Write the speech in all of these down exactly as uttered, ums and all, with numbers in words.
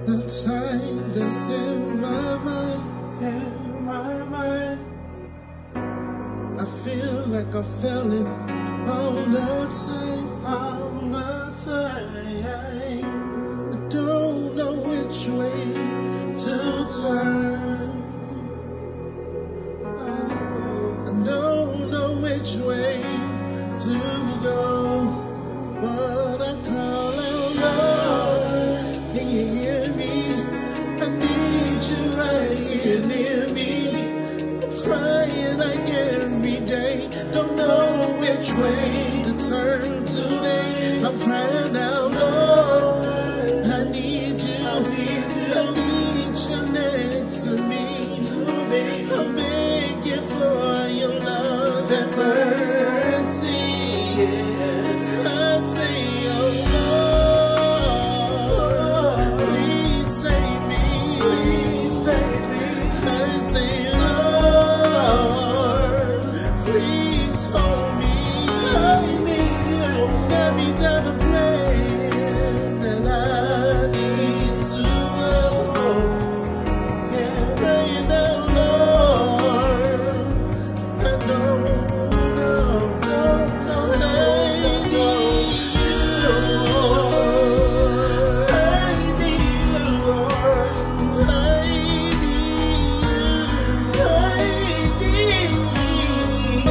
The time that's in my mind, in my mind. I feel like I'm failing all the time, all the time. I don't know which way to turn, I don't know which way to go, but I call out, Lord, can you hear me? I need you right here near me. I'm crying like every day, don't know which way to turn today. I'm crying out, Lord, I need you, I need you next to me. I'm begging for your love and mercy. I say, oh Lord, please save me. I say, Lord, please hold me. Get me down the place that I need to go. Praying out, Lord, I don't know. I need you. I need you, Lord. I need you. I need you.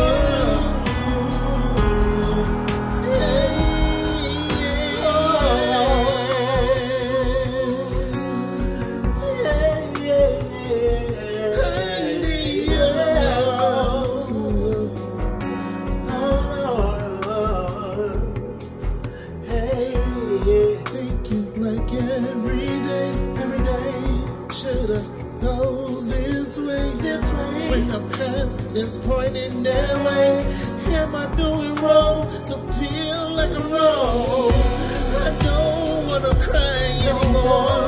Like every day, every day, should I go this way? This way. When the path is pointing that way, am I doing wrong to feel like a wrong? I don't wanna cry anymore.